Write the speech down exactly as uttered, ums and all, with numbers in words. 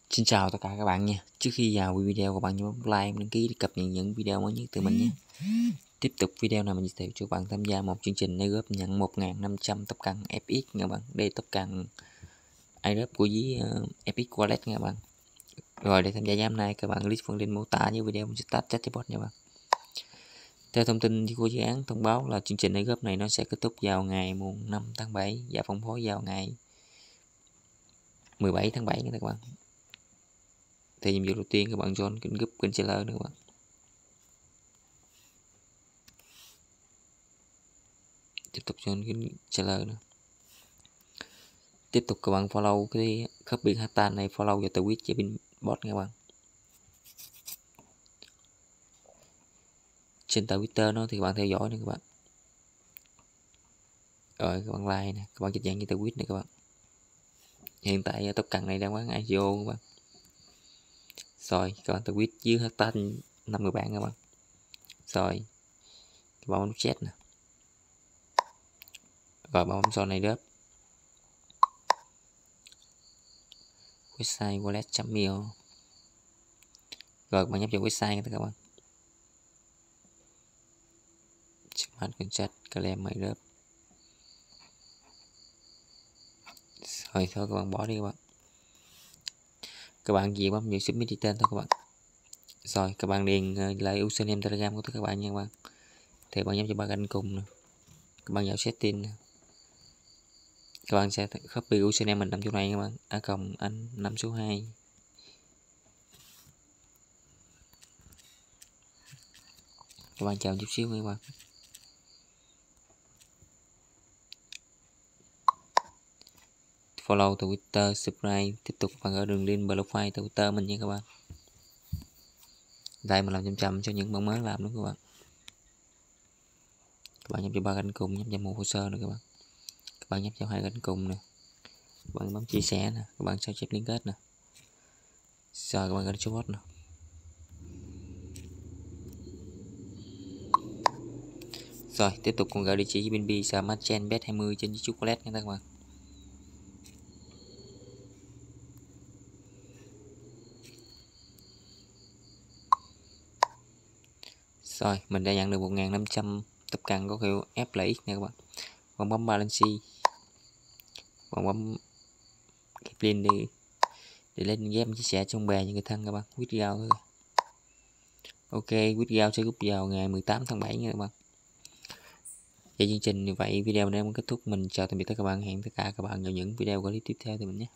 Xin chào tất cả các bạn nha. Trước khi vào video, các bạn nhớ bấm like, đăng ký để cập nhật những video mới nhất từ mình nhé. Tiếp tục video này mình giới thiệu cho các bạn tham gia một chương trình để góp nhận một nghìn năm trăm top căn ép ích nha các bạn. Đây top căn airdrop của dưới uh, ép ích Wallet nha các bạn. Rồi để tham gia giám này các bạn click phần link mô tả dưới video mình sẽ tắt chatbot nha các bạn. Theo thông tin của dự án thông báo là chương trình airdrop này nó sẽ kết thúc vào ngày mùng năm tháng bảy và phân phối vào ngày mười bảy tháng bảy nha các bạn. Thì nhiệm vụ đầu tiên các bạn join kênh group kênh seller nữa các bạn. Tiếp tục join kênh seller nữa. Tiếp tục các bạn follow cái copy hashtag này, follow vào tweet và pin bot nha các bạn. Trên Twitter nó thì các bạn theo dõi nữa các bạn. Rồi các bạn like nè, các bạn dịch dạng như tweet này các bạn. Hiện tại top căn này đang bán i xê o các bạn. Rồi các bạn tweet dưới hashtag năm người bạn các bạn. Rồi các bạn bấm chat nè. Rồi bấm sau này đớp. Website wallet chấm io. Rồi các bạn nhập vào website các bạn. Smart contract claim mày đớp. Rồi thôi các bạn bỏ đi các bạn. Các bạn gì bấm vào submit tên thôi các bạn. Rồi các bạn điền lại username telegram của các bạn nha các bạn. Thì bạn nhắm cho ba cạnh cùng nè. Các bạn vào setting nè. Các bạn sẽ copy username mình nằm chỗ này các bạn. A cộng anh năm số hai. Các bạn chào chút xíu nha các bạn. Follow Twitter, subscribe, tiếp tục bạn ở đường link profile Twitter mình nha các bạn. Đây mình làm chăm chăm cho những bạn mới làm nữa các bạn. Các bạn nhấp vào ba cánh cùng, nhấp vào một hồ sơ nữa các bạn. Các bạn nhấp vào hai cánh cùng nè. Các bạn bấm chia sẻ nè, các bạn sao chép liên kết nè. Rồi các bạn gửi cho bot nè. Rồi tiếp tục còn gửi địa chỉ bê en bê Smart Chain bet hai mươi trên chiếc wallet nha các bạn. Rồi mình đã nhận được một nghìn năm trăm tập căn có hiệu ép lờ ích nha các bạn. Bạn bấm balance, bạn bấm cái link đi để lên game chia sẻ trong bè những người thân các bạn. Withdraw thôi. Ok, withdraw sẽ rút vào ngày mười tám tháng bảy nha các bạn. Và chương trình như vậy video này cũng kết thúc. Mình chào tạm biệt tất cả các bạn, hẹn tất cả các bạn vào những video clip tiếp theo từ mình nhé.